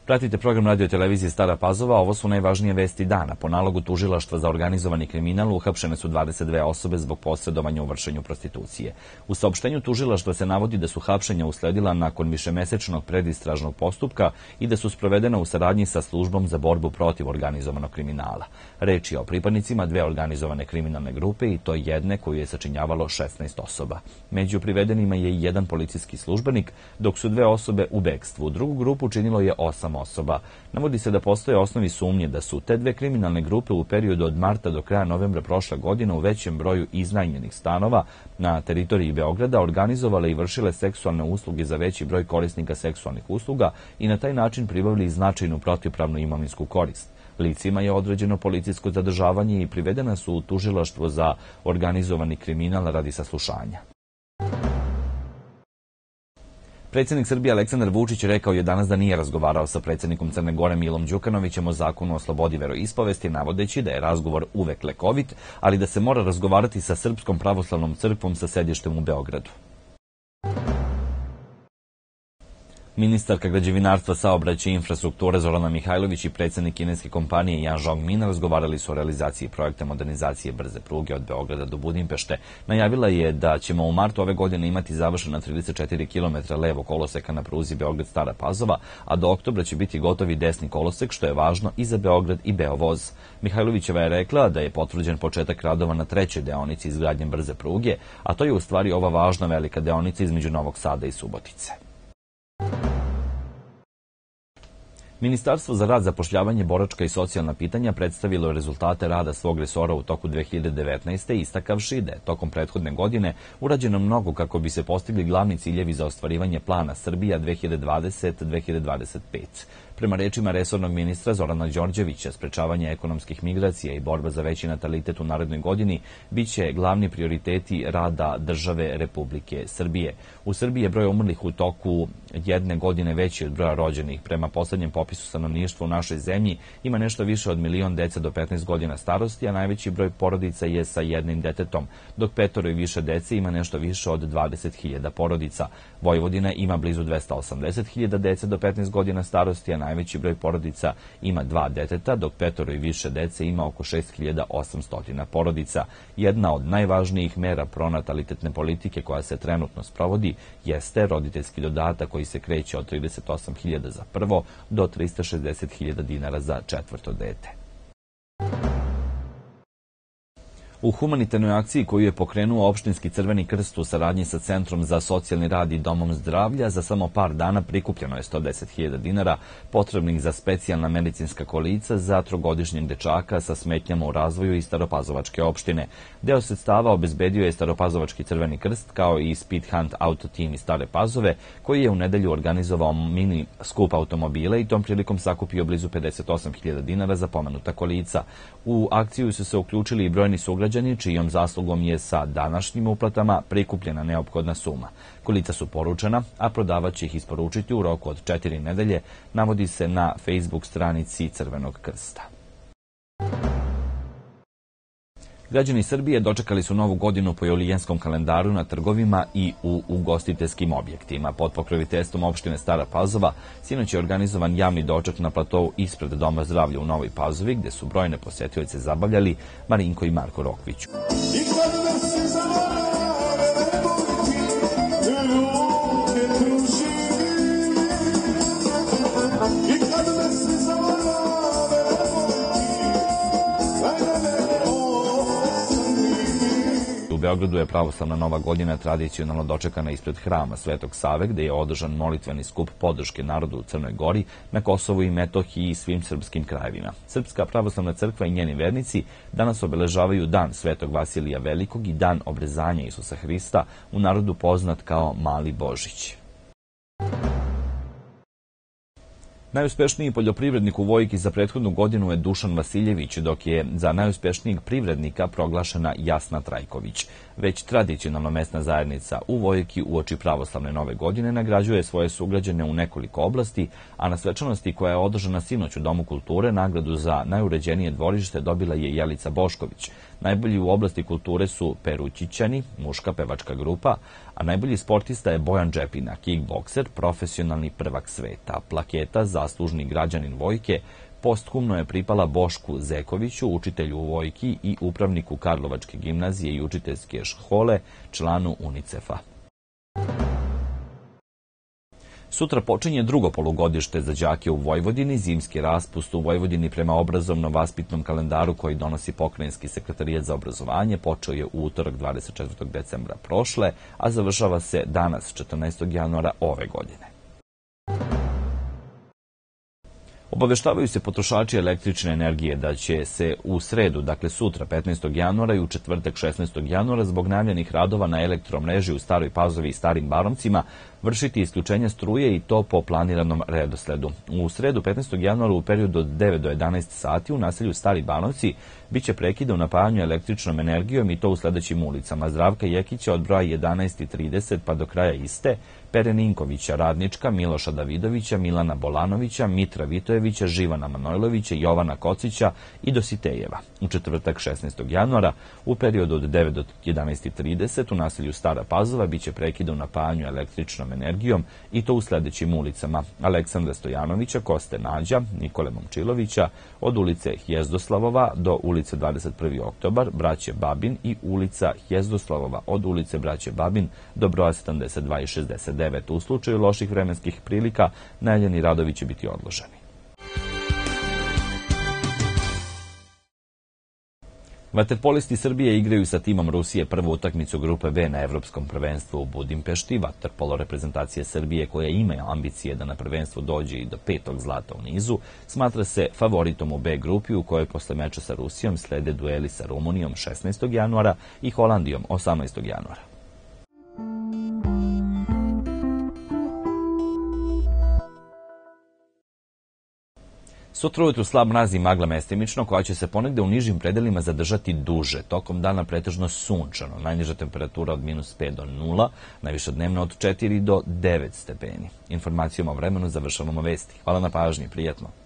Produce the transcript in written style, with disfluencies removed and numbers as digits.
Pratite program radio televizije Stara Pazova, ovo su najvažnije vesti dana. Po nalogu Tužilaštva za organizovani kriminal uhapšene su 22 osobe zbog posredovanja u vršenju prostitucije. U saopštenju Tužilaštva se navodi da su hapšenja usledila nakon višemesečnog predistražnog postupka i da su sprovedena u saradnji sa službom za borbu protiv organizovanog kriminala. Reč je o pripadnicima dve organizovane kriminalne grupe i to jedne koju je sačinjavalo 16 osoba. Među privedenima je i jedan policijski službenik, dok su dve osobe u bekstvu. Drugu grupu činilo je 8 osoba. Navodi se da postoje osnovi sumnje da su te dve kriminalne grupe u periodu od marta do kraja novembra prošle godine u većem broju iznajmljenih stanova na teritoriji Beograda organizovale i vršile seksualne usluge za veći broj korisnika seksualnih usluga i na taj način pribavili značajnu protivpravnu imovinsku korist. Licima je određeno policijsko zadržavanje i privedena su u Tužilaštvo za organizovani kriminal radi saslušanja. Predsjednik Srbije Aleksandar Vučić rekao je danas da nije razgovarao sa predsjednikom Crne Gore Milom Đukanovićem o zakonu o slobodi veroispovesti, navodeći da je razgovor uvek lekovit, ali da se mora razgovarati sa Srpskom pravoslavnom crkvom sa sedištem u Beogradu. Ministarka građevinarstva, saobraćaja i infrastrukture Zorana Mihajlović i predsjednik kineske kompanije Jan Zhongmin razgovarali su o realizaciji projekta modernizacije brze pruge od Beograda do Budimpešte. Najavila je da ćemo u martu ove godine imati završena 34 km levo koloseka na pruzi Beograd-Stara Pazova, a do oktobra će biti gotovi desni kolosek, što je važno i za Beograd i Beovoz. Mihajlovićeva je rekla da je potvrđen početak radova na trećoj deonici izgradnje brze pruge, a to je u stvari ova važna velika deonica između Novog Sada i Subotice. Ministarstvo za rad, zapošljavanje, boračka i socijalna pitanja predstavilo je rezultate rada svog resora u toku 2019. istakavši da je tokom prethodne godine urađeno mnogo kako bi se postigli glavni ciljevi za ostvarivanje plana Srbija 2020-2025. Prema rečima resornog ministra Zorana Đorđevića, sprečavanje ekonomskih migracija i borba za veći natalitet u narednoj godini biće glavni prioriteti rada države Republike Srbije. U Srbiji je broj umrlih u toku jedne godine veći od broja rođenih. Prema poslednjem popisu stanovništva u našoj zemlji ima nešto više od 1.000.000 dece do 15 godina starosti, a najveći broj porodica je sa jednim detetom, dok 5 i više dece ima nešto više od 20.000 porodica. Vojvodina ima blizu 280.000 dece do 15 godina starosti, a najveći broj porodica ima 2 deteta, dok 5 i više dece ima oko 6.800 porodica. Jedna od najvažnijih mera pronatalitetne politike koja se trenutno sprovodi jeste roditeljski dodatak koji se kreće od 38.000 za prvo do 360.000 dinara za četvrto dete. U humanitarnoj akciji koju je pokrenuo Opštinski Crveni krst u saradnji sa Centrom za socijalni rad i Domom zdravlja, za samo par dana prikupljeno je 110.000 dinara potrebnih za specijalna medicinska kolica za trogodišnjeg dečaka sa smetnjama u razvoju iz Staropazovačke opštine. Deo sredstava obezbedio je Staropazovački Crveni krst kao i Speed Hunt Auto Team iz Stare Pazove, koji je u nedelju organizovao mini skup automobila i tom prilikom sakupio blizu 58.000 dinara za pomenuta kolica. U akciju su se uključili i brojni sugrađani čijom zaslugom je sa današnjim uplatama prikupljena neophodna suma. Kolica su poručena, a prodavač će ih isporučiti u roku od 4 nedelje, navodi se na Facebook stranici Crvenog krsta. Građani Srbije dočekali su novu godinu po julijenskom kalendaru na trgovima i u ugostiteljskim objektima. Pod pokroviteljstvom opštine Stara Pazova sinoć je organizovan javni doček na platovu ispred Doma zdravlja u Novoj Pazovi, gde su brojne posetioce zabavljali Marinko i Marko Rokvić. U Beogradu je pravoslavna Nova godina tradicionalno dočekana ispred hrama Svetog Save, gde je održan molitveni skup podrške narodu u Crnoj Gori, na Kosovu i Metohiji i svim srpskim krajevima. Srpska pravoslavna crkva i njeni vernici danas obeležavaju dan Svetog Vasilija Velikog i dan obrezanja Isusa Hrista, u narodu poznat kao Mali Božić. Najuspešniji poljoprivrednik u Vojki za prethodnu godinu je Dušan Vasiljević, dok je za najuspešnijeg privrednika proglašena Jasna Trajković. Već tradicionalno mesna zajednica u Vojki uoči pravoslavne Nove godine nagrađuje svoje sugrađane u nekoliko oblasti, a na svečanosti koja je održana sinoć u Domu kulture nagradu za najuređenije dvorište dobila je Jelica Bošković. Najbolji u oblasti kulture su Perućićani, muška pevačka grupa, a najbolji sportista je Bojan Džepina, kickbokser, profesionalni prvak sveta. Plaketa za zaslužni građanin Vojke, posthumno je pripala Bošku Zekoviću, učitelju u Vojki i upravniku Karlovačke gimnazije i učiteljske škole, članu UNICEF-a. Sutra počinje drugo polugodište za đake u Vojvodini. Zimski raspust u Vojvodini prema obrazovno-vaspitnom kalendaru koji donosi Pokrajinski sekretarijat za obrazovanje počeo je u utorak 24. decembra prošle, a završava se danas 14. januara ove godine. Obaveštavaju se potrošači električne energije da će se u sredu, dakle sutra 15. januara i u četvrtak 16. januara zbog najavljenih radova na elektromreži u Staroj Pazovi i Starim Barovcima vršiti isključenje struje i to po planiranom redosledu. U sredu 15. januara u periodu od 9 do 11 sati u naselju Stari Banovci biće prekida u napajanju električnom energijom i to u sledećim ulicama: Zdravka Jekića od broja 11:30 pa do kraja iste, Pere Ninkovića, Radnička, Miloša Davidovića, Milana Bolanovića, Mitra Vitojevića, Živana Manojlovića, Jovana Kocića i Dositejeva. U četvrtak 16. januara u periodu od 9 do 11:30 u naselju Stara Pazova biće prekida u napajanju električnom energijom i to u sledećim ulicama: Aleksandra Stojanovića, Koste Nađa, Nikole Momčilovića, od ulice Hjezdoslavova do ulice 21. oktobar, Braće Babin i ulica Hjezdoslavova od ulice Braće Babin do broja 72 i 69. U slučaju loših vremenskih prilika, najavljeni radovi će biti odloženi. Vaterpolisti Srbije igraju sa timom Rusije prvu utakmicu grupe B na Evropskom prvenstvu u Budimpešti. Vaterpolo reprezentacije Srbije, koja ima ambicije da na prvenstvo dođe i do 5. zlata u nizu, smatra se favoritom u B grupi u kojoj posle meča sa Rusijom slede dueli sa Rumunijom 16. januara i Holandijom 18. januara. Sutra ujutru slab mraz i magla mestimično, koja će se ponegde u nižim predelima zadržati duže. Tokom dana pretežno sunčano, najniža temperatura od -5 do 0, najviša dnevna od 4 do 9 stepeni. Informacijom o vremenu završavamo vesti. Hvala na pažnji, prijetno.